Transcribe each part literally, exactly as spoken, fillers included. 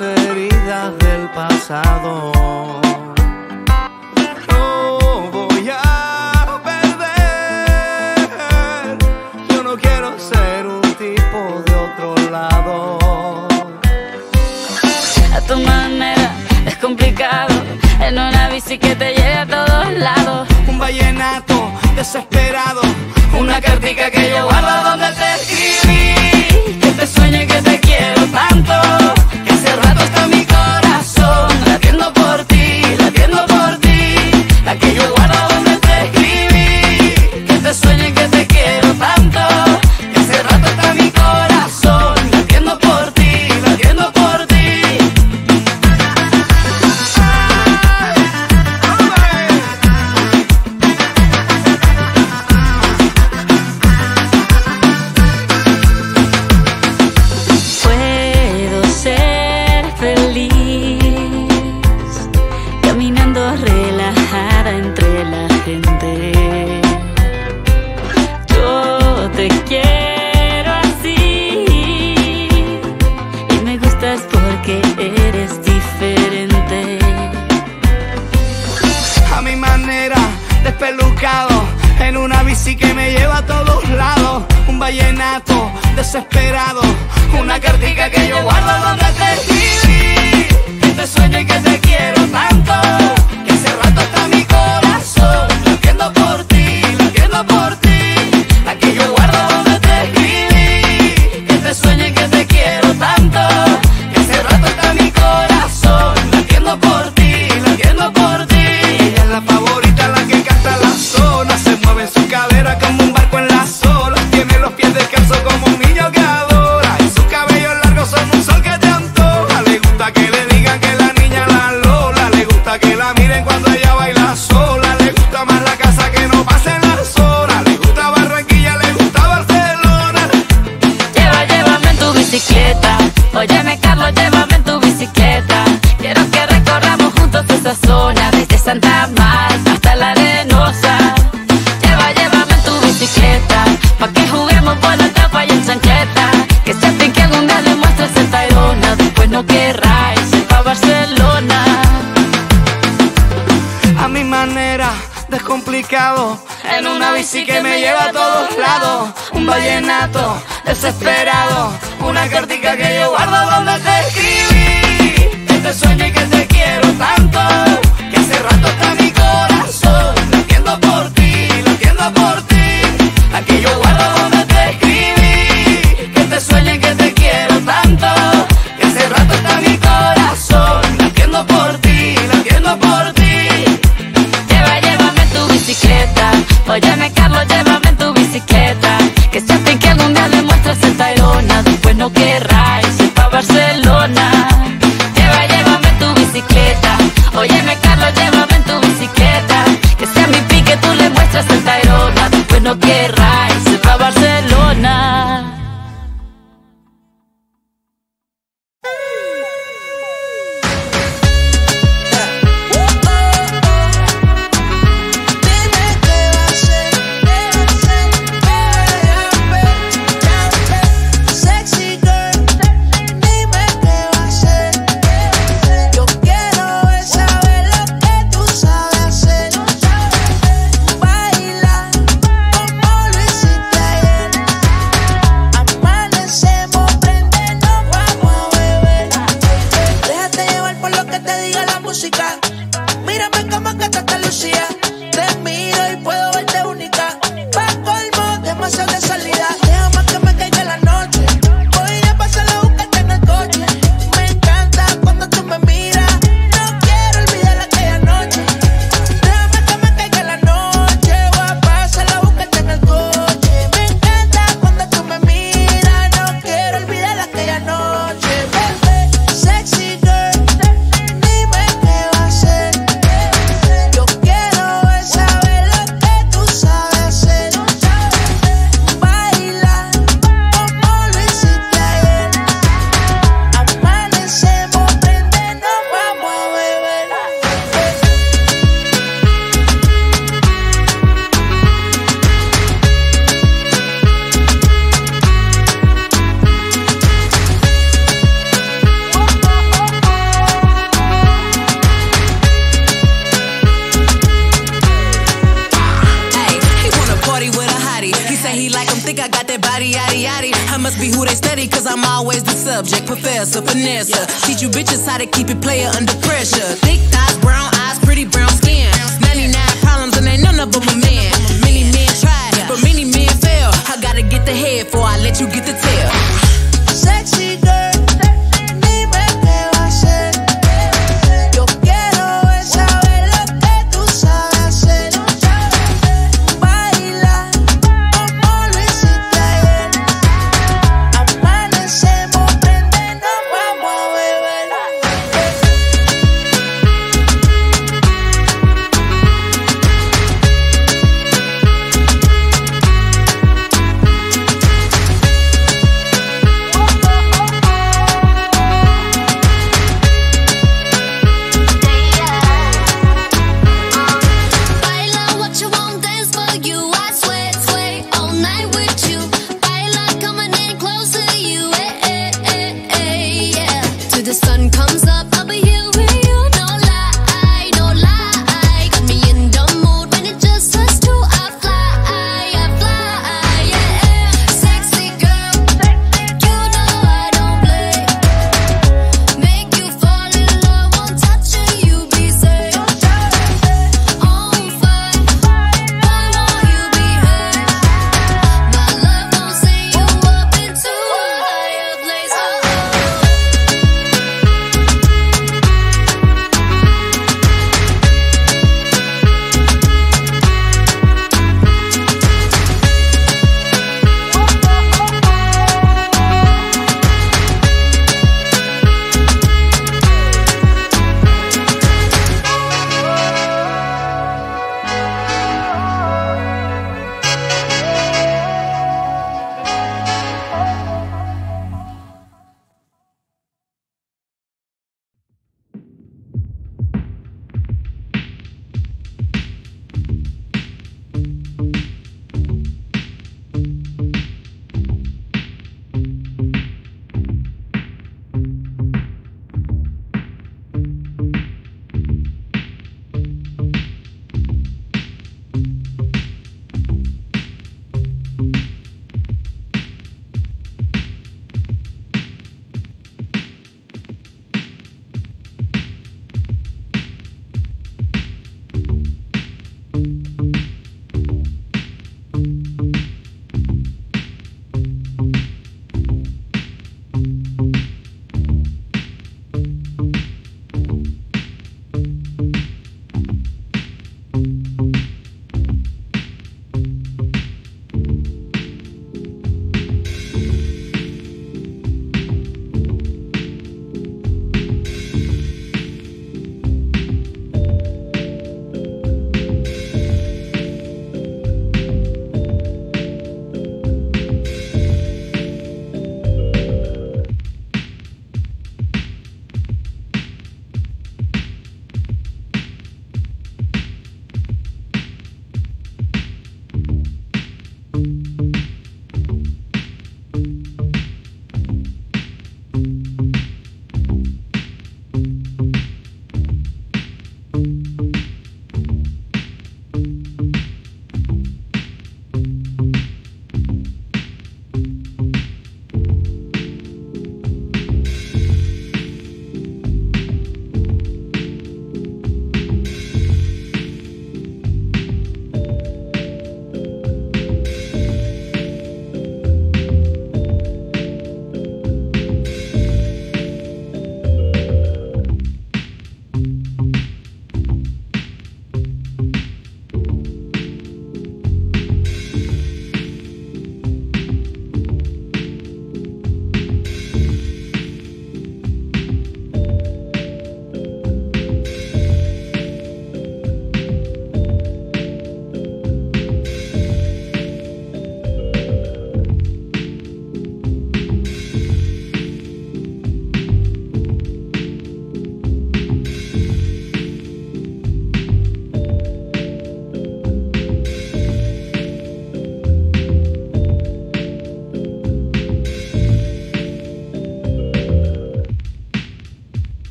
heridas del pasado. No voy a perder, yo no quiero ser un tipo de otro lado. A tu manera es complicado, en una bici que te lleve a todos lados. Un vallenato desesperado, una cartica que yo guardo donde te escribí. Que te sueño y que te quiero tanto, que hace rato está mi corazón latiendo por ti, latiendo por ti. La que yo guardo donde te escribí. que te sueño y que te quiero tanto, que hace rato está mi corazón latiendo por ti, latiendo por ti. puedo ser feliz caminando relajada entre la gente. Yo te quiero así y me gustas porque eres diferente. A mi manera, despelucado, en una bici que me lleva a todos lados. Un vallenato desesperado, una cartica que yo guardo donde te escribí. Que te sueño y que te quiero tanto, que hace rato está mi corazón latiendo por ti, latiendo por ti. La que yo guardo donde te escribí. Que te sueño y que te quiero tanto, Que hace rato está mi corazón latiendo por ti, latiendo por ti. Ella es la favorita, la que canta la zona. Se mueve en su cadera como un barco en las olas. Tiene los pies descalzos como un niño que adora. Y sus cabellos largos son un sol que te antoja. Le gusta que le digan que la niña la Lola. Le gusta que la miren cuando ella baila sola. Le gusta más la casa que no pasen las horas. Le gusta Barranquilla, le gusta Barcelona. lleva, llévame en tu bicicleta. Óyeme Carlos, llévame en tu bicicleta. Quiero que recorramos juntos esa zona, desde Santa Marta hasta la Arenosa. Lleva, llévame en tu bicicleta, pa' que juguemos por la tapa y en chancleta. Que se fin que algún día le muestres el Tayrona, después no querráis ir pa' Barcelona. A mi manera, descomplicado, en una bici que me lleva a todos lados. Un vallenato desesperado, una cartica que yo guardo donde te escribí. Que te sueño y que te quiero tanto, que hace rato está mi corazón latiendo por ti, latiendo por ti. La que yo guardo donde te escribí. Que te sueño y que te quiero tanto, Que hace rato está mi corazón latiendo por ti, latiendo por ti. lleva, llévame en tu bicicleta. Óyeme Carlos, llévame en tu bicicleta. Que se fin que algún día le muestres el Tayrona, después no querráis ir pa' Barcelona. Lleva, llévame en who they study, cause I'm always the subject. Professor, finesse, teach you bitches how to keep it player under pressure. Thick thighs, brown eyes, pretty brown skin. ninety-nine problems and ain't none of them a man. Many men tried, but many men fail. I gotta get the head before I let you get the tail. Sexy girl, dime qué va a hacer. Yo quiero es saber lo que tú sabes hacer. Baila como lo hiciste ayer. Amanecemos, prende, nos vamos a beber.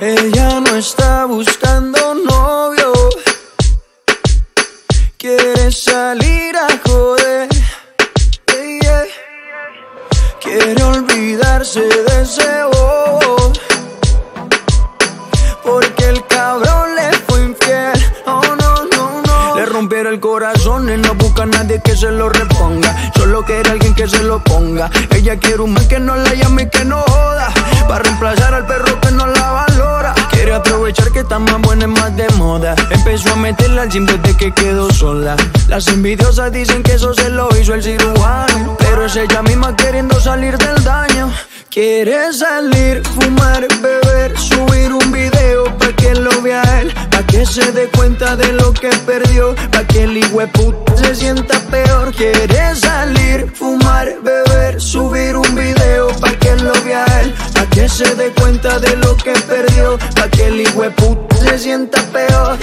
Ella no está buscando novio, quiere salir a joder, yeah, yeah. Quiere olvidarse de ese bobo, porque el cabrón le fue infiel. Oh no, no, no. Le rompieron el corazón y no busca a nadie que se lo reponga, solo quiere alguien que se lo ponga. Ella quiere un man que no la llame y que no joda, para reemplazar al perro que no la valora. Quiere aprovechar que está más buena y más de moda, empezó a meterla al gym desde que quedó sola. Las envidiosas dicen que eso se lo hizo el cirujano, pero es ella misma queriendo salir del daño. Quiere salir, fumar, beber, subir un video pa' que lo vea él, pa' que se dé cuenta de lo que perdió, pa' que el hijueputa se sienta peor. Quiere salir, fumar, beber, subir un video pa' que lo vea él, pa' que se dé cuenta de lo que perdió, pa' que el hijueputa se sienta peor.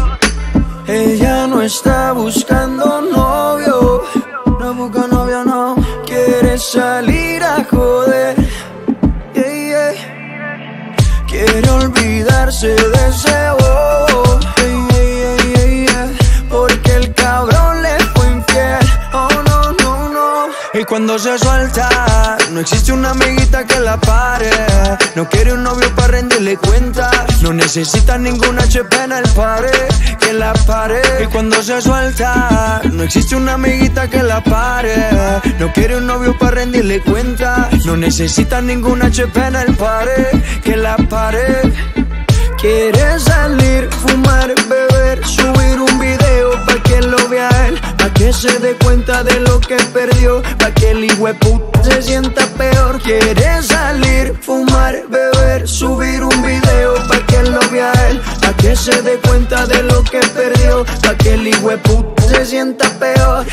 Ella no está buscando novio, no busca novio, no. Quiere salir a joder, yeah, yeah. Quiere olvidarse de ese bobo, yeah, yeah, yeah, yeah. Porque el cabrón le fue infiel. Oh no, no, no. Y cuando se suelta, no existe una amiguita que la pare. No quiere un novio para rendirle cuenta, no necesita ningún H P en el pared que la pare. Y cuando se suelta, no existe una amiguita que la pare. No quiere un novio para rendirle cuenta, no necesita ningún H P en el pared que la pare. Quiere salir, fumar, beber, subir un video pa' que lo vea él, pa' que se dé cuenta de lo que perdió, pa' que el hijueputa se sienta peor. Quiere salir, fumar, beber, subir un video pa' que lo vea él, pa' que se dé cuenta de lo que perdió, pa' que el hijueputa se sienta peor.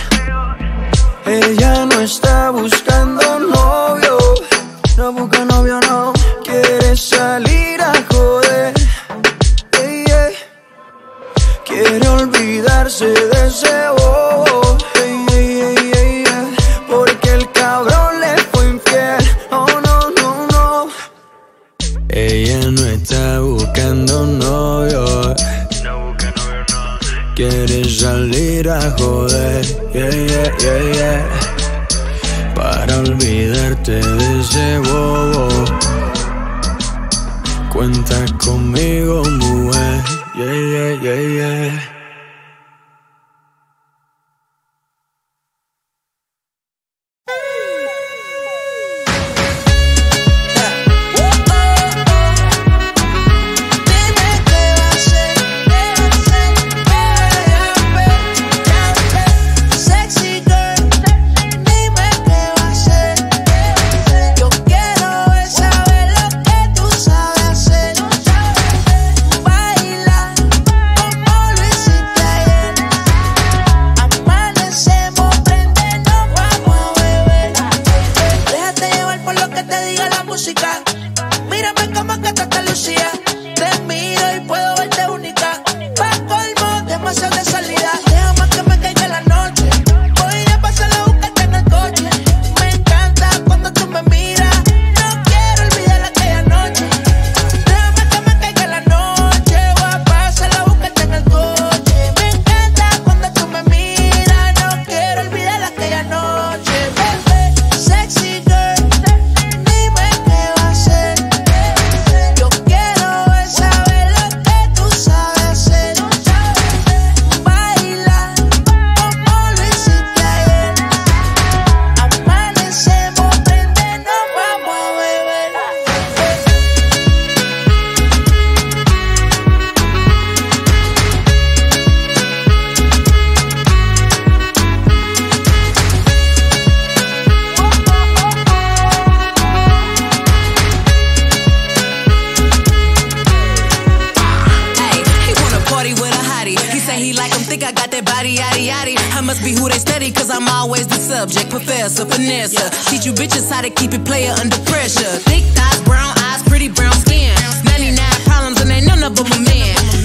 Ella no está buscando novio, no busca novio, no. Quiere salir a joder, yeah, yeah. Quiere olvidarse de ese bobo, yeah, yeah, yeah, yeah. Porque el cabrón le fue infiel. Oh no, no, no. Ella no está buscando novio, no busca novio, no. Quiere salir a joder, yeah, yeah, yeah, yeah. Para olvidarte de ese bobo, cuenta conmigo, mujer, yeah, yeah, yeah, yeah. Subject, professor, finesse, teach you bitches how to keep it player under pressure. Thick thighs, brown eyes, pretty brown skin, ninety-nine problems and ain't none of them a man.